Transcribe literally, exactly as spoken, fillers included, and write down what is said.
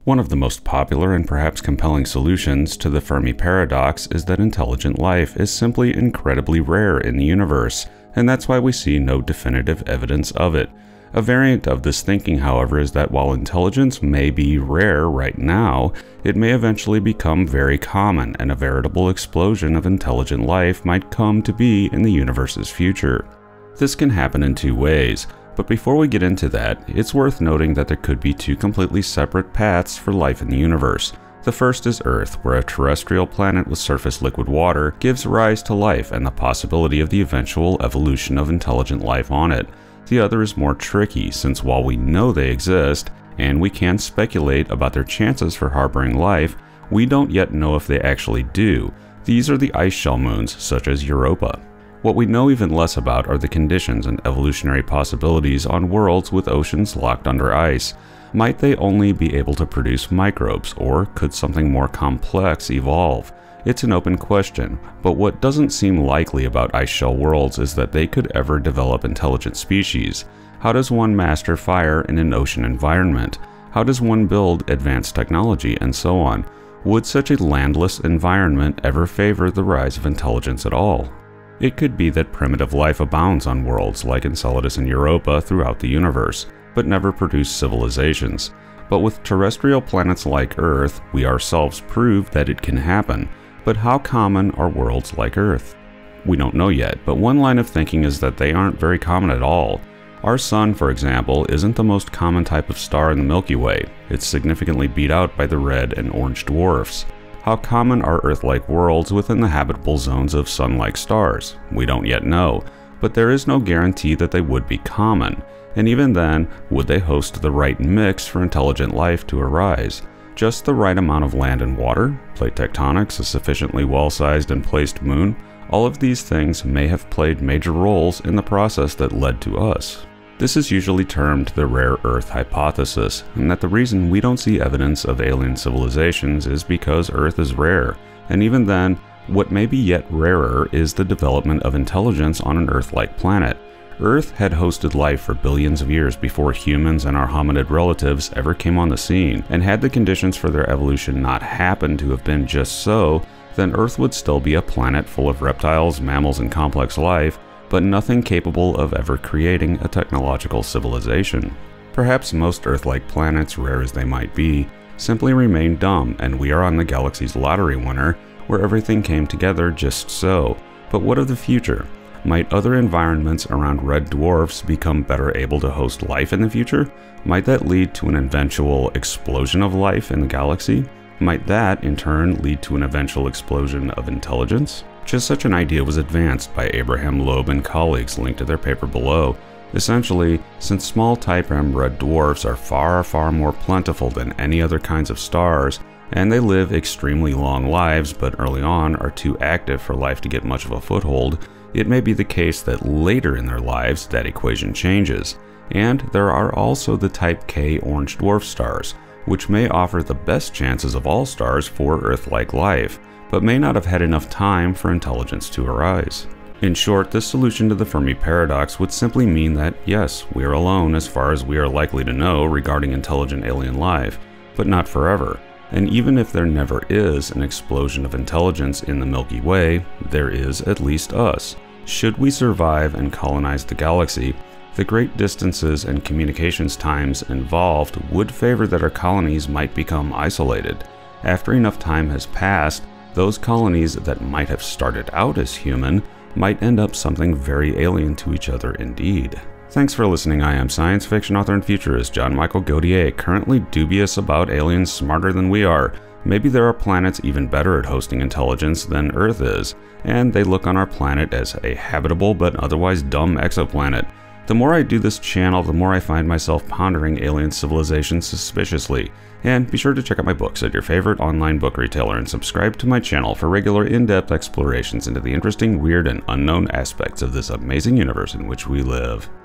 One of the most popular and perhaps compelling solutions to the Fermi paradox is that intelligent life is simply incredibly rare in the universe, and that's why we see no definitive evidence of it. A variant of this thinking, however, is that while intelligence may be rare right now, it may eventually become very common, and a veritable explosion of intelligent life might come to be in the universe's future. This can happen in two ways. But before we get into that, it's worth noting that there could be two completely separate paths for life in the universe. The first is Earth, where a terrestrial planet with surface liquid water gives rise to life and the possibility of the eventual evolution of intelligent life on it. The other is more tricky, since while we know they exist, and we can speculate about their chances for harboring life, we don't yet know if they actually do. These are the ice shell moons, such as Europa. What we know even less about are the conditions and evolutionary possibilities on worlds with oceans locked under ice. Might they only be able to produce microbes, or could something more complex evolve? It's an open question, but what doesn't seem likely about ice shell worlds is that they could ever develop intelligent species. How does one master fire in an ocean environment? How does one build advanced technology, and so on? Would such a landless environment ever favor the rise of intelligence at all? It could be that primitive life abounds on worlds like Enceladus and Europa throughout the universe, but never produce civilizations. But with terrestrial planets like Earth, we ourselves prove that it can happen. But how common are worlds like Earth? We don't know yet, but one line of thinking is that they aren't very common at all. Our Sun, for example, isn't the most common type of star in the Milky Way. It's significantly beat out by the red and orange dwarfs. How common are Earth-like worlds within the habitable zones of Sun-like stars? We don't yet know, but there is no guarantee that they would be common. And even then, would they host the right mix for intelligent life to arise? Just the right amount of land and water? Plate tectonics? A sufficiently well-sized and placed moon? All of these things may have played major roles in the process that led to us. This is usually termed the rare Earth hypothesis, and that the reason we don't see evidence of alien civilizations is because Earth is rare. And even then, what may be yet rarer is the development of intelligence on an Earth-like planet. Earth had hosted life for billions of years before humans and our hominid relatives ever came on the scene, and had the conditions for their evolution not happened to have been just so, then Earth would still be a planet full of reptiles, mammals, and complex life, but nothing capable of ever creating a technological civilization. Perhaps most Earth-like planets, rare as they might be, simply remain dumb, and we are on the galaxy's lottery winner, where everything came together just so. But what of the future? Might other environments around red dwarfs become better able to host life in the future? Might that lead to an eventual explosion of life in the galaxy? Might that, in turn, lead to an eventual explosion of intelligence? Just such an idea was advanced by Abraham Loeb and colleagues linked to their paper below. Essentially, since small type M red dwarfs are far, far more plentiful than any other kinds of stars, and they live extremely long lives but early on are too active for life to get much of a foothold, it may be the case that later in their lives that equation changes. And there are also the type K orange dwarf stars, which may offer the best chances of all stars for Earth-like life, but may not have had enough time for intelligence to arise. In short, this solution to the Fermi paradox would simply mean that, yes, we are alone as far as we are likely to know regarding intelligent alien life, but not forever. And even if there never is an explosion of intelligence in the Milky Way, there is at least us. Should we survive and colonize the galaxy, the great distances and communications times involved would favor that our colonies might become isolated. After enough time has passed, those colonies that might have started out as human might end up something very alien to each other indeed. Thanks for listening. I am science fiction author and futurist John Michael Gaudier, currently dubious about aliens smarter than we are. Maybe there are planets even better at hosting intelligence than Earth is, and they look on our planet as a habitable but otherwise dumb exoplanet. The more I do this channel, the more I find myself pondering alien civilization suspiciously. And be sure to check out my books at your favorite online book retailer and subscribe to my channel for regular in-depth explorations into the interesting, weird, and unknown aspects of this amazing universe in which we live.